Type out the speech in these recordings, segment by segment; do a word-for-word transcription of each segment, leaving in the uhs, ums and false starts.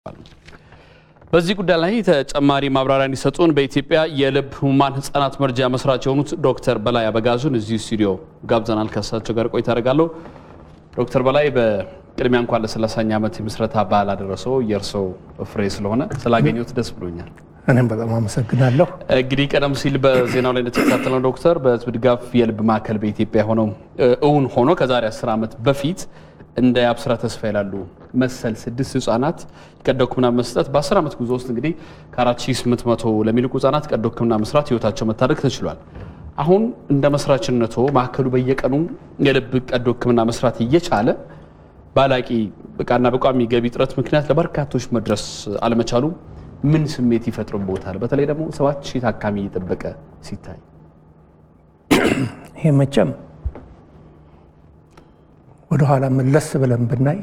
በዚህ ጉዳይ ላይ ተጨማሪ ማብራሪያ እንዲሰጡን በኢትዮጵያ የልብ ህሙማን ህጻናት መርጃ መስራች የሆኑት ዶክተር በላይ አበጋዙን እዚህ ስቱዲዮ ጋብዘናል። ከሳቸው ጋር ቆይታ አደርጋለሁ። ዶክተር በላይ በቅድሚያ እንኳን ለሰላሳኛ ዓመት የምስረታ በዓል አደረሰው። የእርሶ ፍሬ ስለሆነ ስላገኘሁት ደስ ብሎኛል። እኔም በጣም አመሰግናለሁ። እንግዲህ ቀደም ሲል በዜናው ላይ እንደተከታተልነው ዶክተር በህዝብ ድጋፍ የልብ ማዕከል በኢትዮጵያ ሆነው እውን ሆኖ ከዛሬ አስር ዓመት በፊት እንደ አብስራ ተስፋ ይላሉ መሰል ስድስት ህጻናት ቀዶ ህክምና መስጠት በ10 ዓመት ጉዞ ውስጥ እንግዲህ ከአራት ሺህ ስምንት መቶ ለሚልቁ ህጻናት ቀዶ ህክምና መስራት ህይወታቸው መታደግ ተችሏል። አሁን እንደ መስራችነቱ ማዕከሉ በየቀኑ የልብ ቀዶ ህክምና መስራት እየቻለ ባላቂ በቃና በቋሚ ገቢ ጥረት ምክንያት ለበርካቶች መድረስ አለመቻሉ ምን ስሜት ይፈጥርቦታል? በተለይ ደግሞ ሰባት ሺህ ታካሚ እየጠበቀ ሲታይ ይሄ መቼም ወደ ኋላ መለስ ብለን ብናይ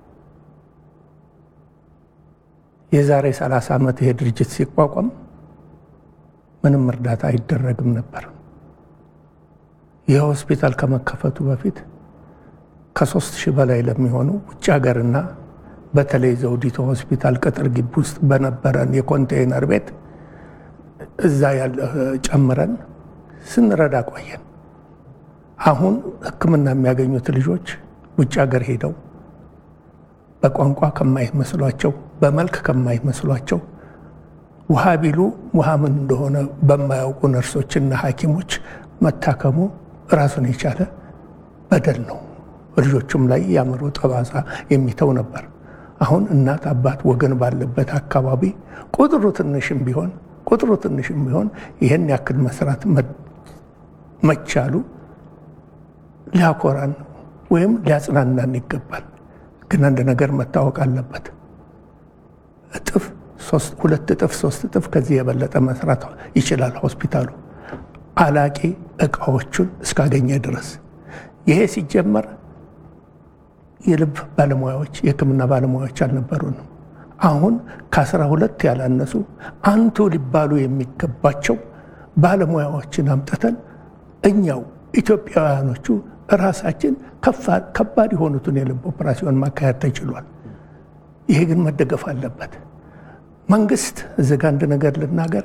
የዛሬ ሰላሳ ዓመት ይሄ ድርጅት ሲቋቋም ምንም እርዳታ አይደረግም ነበር። ይህ ሆስፒታል ከመከፈቱ በፊት ከሶስት ሺህ በላይ ለሚሆኑ ውጭ ሀገርና በተለይ ዘውዲቱ ሆስፒታል ቅጥር ግቢ ውስጥ በነበረን የኮንቴይነር ቤት እዛ ያለ ጨምረን ስንረዳ ቆየን። አሁን ህክምና የሚያገኙት ልጆች ውጭ ሀገር ሄደው በቋንቋ ከማይመስሏቸው በመልክ ከማይመስሏቸው ውሃ ቢሉ ውሃ ምን እንደሆነ በማያውቁ ነርሶችና ሐኪሞች መታከሙ ራሱን የቻለ በደል ነው። ልጆቹም ላይ ያምሩ ጠባሳ የሚተው ነበር። አሁን እናት አባት ወገን ባለበት አካባቢ ቁጥሩ ትንሽም ቢሆን ቁጥሩ ትንሽም ቢሆን ይሄን ያክል መስራት መቻሉ ሊያኮራን ወይም ሊያጽናናን ይገባል። ግን አንድ ነገር መታወቅ አለበት። እጥፍ ሶስት ሁለት እጥፍ ሶስት እጥፍ ከዚህ የበለጠ መስራት ይችላል ሆስፒታሉ አላቂ እቃዎቹን እስካገኘ ድረስ። ይሄ ሲጀመር የልብ ባለሙያዎች የህክምና ባለሙያዎች አልነበሩንም። አሁን ከአስራ ሁለት ያላነሱ አንቱ ሊባሉ የሚገባቸው ባለሙያዎችን አምጥተን እኛው ኢትዮጵያውያኖቹ ራሳችን ከባድ የሆኑትን የልብ ኦፕራሲዮን ማካሄድ ተችሏል። ይሄ ግን መደገፍ አለበት። መንግስት እዚህ ጋ አንድ ነገር ልናገር።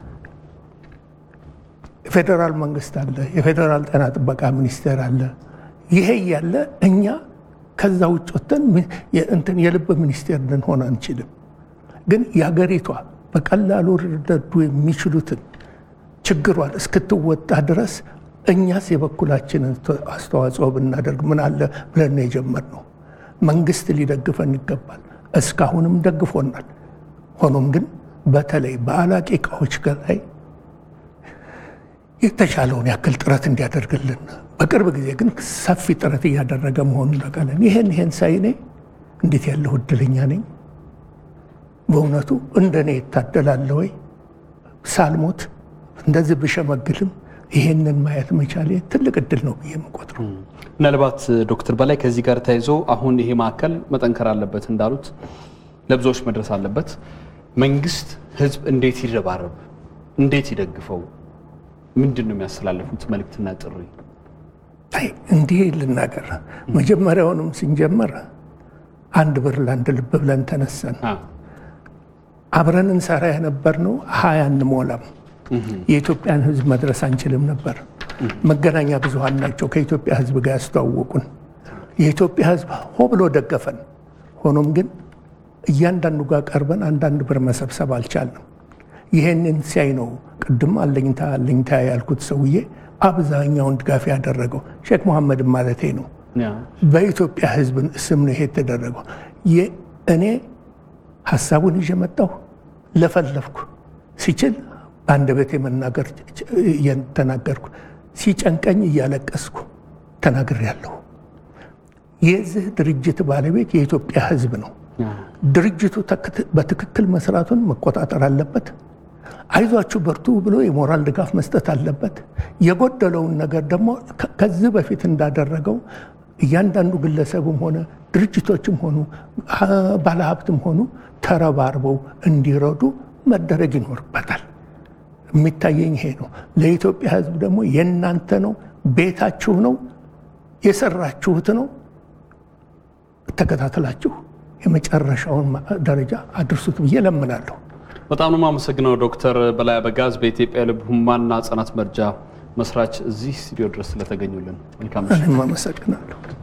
የፌዴራል መንግስት አለ፣ የፌዴራል ጤና ጥበቃ ሚኒስቴር አለ። ይሄ ያለ እኛ ከዛ ውጭ ወጥተን እንትን የልብ ሚኒስቴር ልንሆን አንችልም። ግን የሀገሪቷ በቀላሉ ሊረዱ የሚችሉትን ችግሯን እስክትወጣ ድረስ እኛስ የበኩላችንን አስተዋጽኦ ብናደርግ ምን አለ ብለን የጀመርነው። መንግስት ሊደግፈን ይገባል። እስካሁንም ደግፎናል። ሆኖም ግን በተለይ በአላቂ እቃዎች ላይ የተቻለውን ያክል ጥረት እንዲያደርግልን፣ በቅርብ ጊዜ ግን ሰፊ ጥረት እያደረገ መሆኑን እናውቃለን። ይሄን ይሄን ሳይኔ እንዴት ያለው እድለኛ ነኝ በእውነቱ። እንደኔ ይታደላለ ወይ ሳልሞት እንደዚህ ብሸመግልም ይሄንን ማየት መቻሌ ትልቅ እድል ነው ብዬ የምቆጥረው። ምናልባት ዶክተር በላይ ከዚህ ጋር ተያይዞ አሁን ይሄ ማዕከል መጠንከር አለበት እንዳሉት ለብዙዎች መድረስ አለበት። መንግስት ህዝብ እንዴት ይረባረብ፣ እንዴት ይደግፈው? ምንድን ነው የሚያስተላልፉት መልእክትና ጥሪ? አይ እንዲህ ልናገር። መጀመሪያውንም ስንጀምር አንድ ብር ለአንድ ልብ ብለን ተነሳን። አብረን እንሰራ የነበርነው ሀያ እንሞላም የኢትዮጵያን ህዝብ መድረስ አንችልም ነበር። መገናኛ ብዙሃን ናቸው ከኢትዮጵያ ህዝብ ጋር ያስተዋወቁን። የኢትዮጵያ ህዝብ ሆ ብሎ ደገፈን። ሆኖም ግን እያንዳንዱ ጋር ቀርበን አንዳንድ ብር መሰብሰብ አልቻልንም። ይሄንን ሲያይ ነው ቅድም አለኝታ አለኝታ ያልኩት ሰውዬ አብዛኛውን ድጋፍ ያደረገው ሼክ መሐመድ ማለቴ ነው። በኢትዮጵያ ህዝብ ስም ነው ይሄ የተደረገው። እኔ ሀሳቡን ይዤ መጣሁ፣ ለፈለፍኩ፣ ሲችል አንድ ቤት የመናገር ተናገርኩ፣ ሲጨንቀኝ እያለቀስኩ ተናግሬያለሁ። የዚህ ድርጅት ባለቤት የኢትዮጵያ ህዝብ ነው። ድርጅቱ በትክክል መስራቱን መቆጣጠር አለበት። አይዟችሁ በርቱ ብሎ የሞራል ድጋፍ መስጠት አለበት። የጎደለውን ነገር ደግሞ ከዚህ በፊት እንዳደረገው እያንዳንዱ ግለሰብም ሆነ ድርጅቶችም ሆኑ ባለሀብትም ሆኑ ተረባርበው እንዲረዱ መደረግ ይኖርበታል። የሚታየኝ ይሄ ነው። ለኢትዮጵያ ህዝብ ደግሞ የእናንተ ነው፣ ቤታችሁ ነው፣ የሰራችሁት ነው። ተከታተላችሁ የመጨረሻውን ደረጃ አድርሱት ብዬ ለምናለሁ። በጣም ነው የማመሰግነው ዶክተር በላይ አበጋዝ በኢትዮጵያ የልብ ህሙማንና ህጻናት መርጃ መስራች እዚህ ስቱዲዮ ድረስ ስለተገኙልን መልካም እኔም አመሰግናለሁ።